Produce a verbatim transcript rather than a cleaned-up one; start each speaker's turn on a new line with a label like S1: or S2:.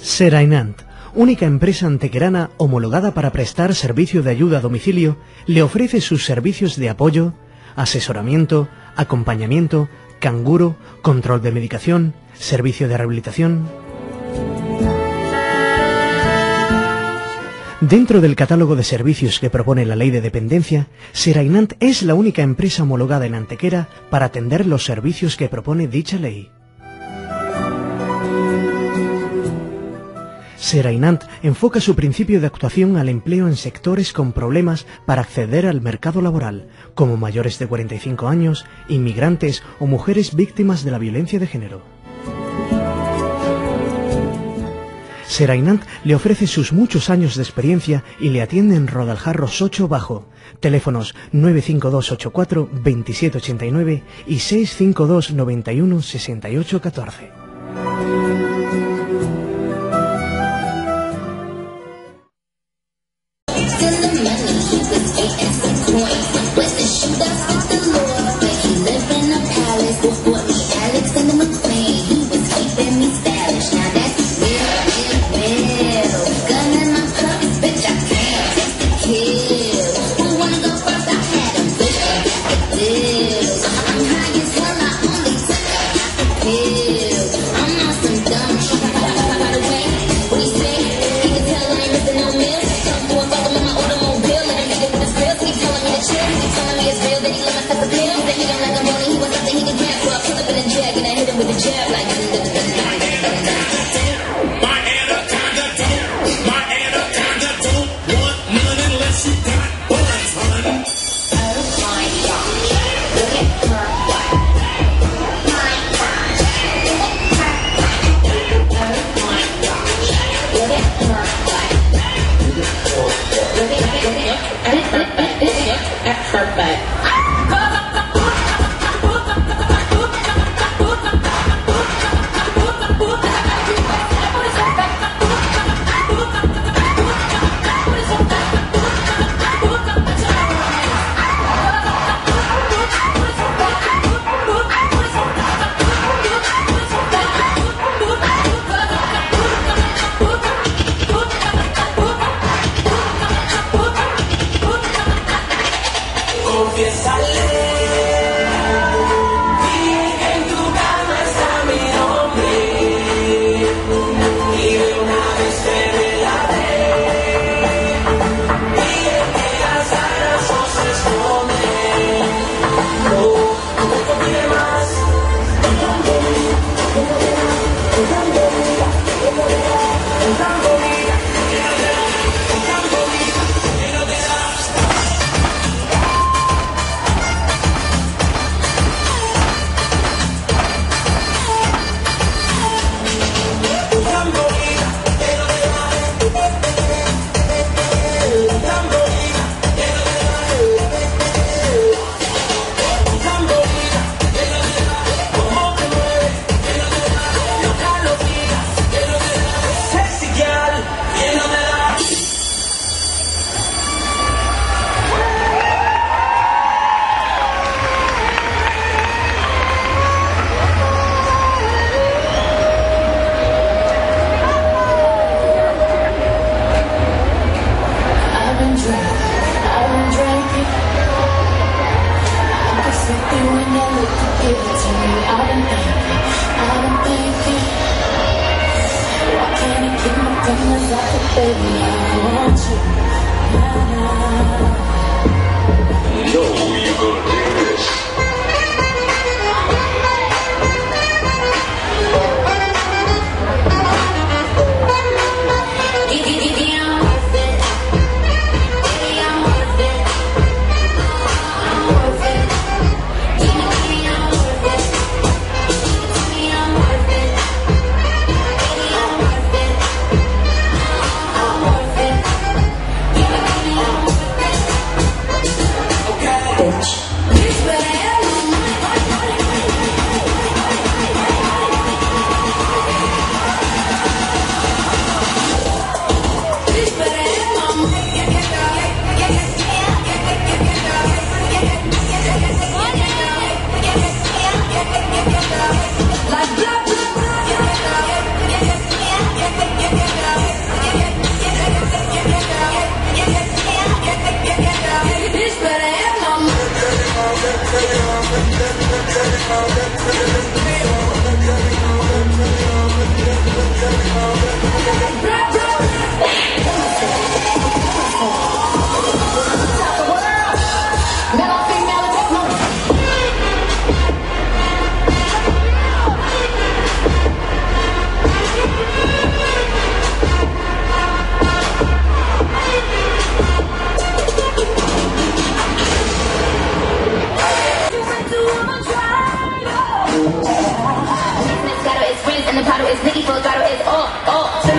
S1: Serainant, única empresa antequerana homologada para prestar servicio de ayuda a domicilio, le ofrece sus servicios de apoyo, asesoramiento, acompañamiento, canguro, control de medicación, servicio de rehabilitación. Dentro del catálogo de servicios que propone la Ley de Dependencia, Serainant es la única empresa homologada en Antequera para atender los servicios que propone dicha ley. Serainant enfoca su principio de actuación al empleo en sectores con problemas para acceder al mercado laboral, como mayores de cuarenta y cinco años, inmigrantes o mujeres víctimas de la violencia de género. Serainant le ofrece sus muchos años de experiencia y le atiende en Rodaljarros ocho Bajo. Teléfonos nueve cinco dos ocho cuatro veintisiete ochenta y nueve y seis cinco dos noventa y uno sesenta y ocho catorce.
S2: Yeah. and the bottle is Nicky full throttle is all, all.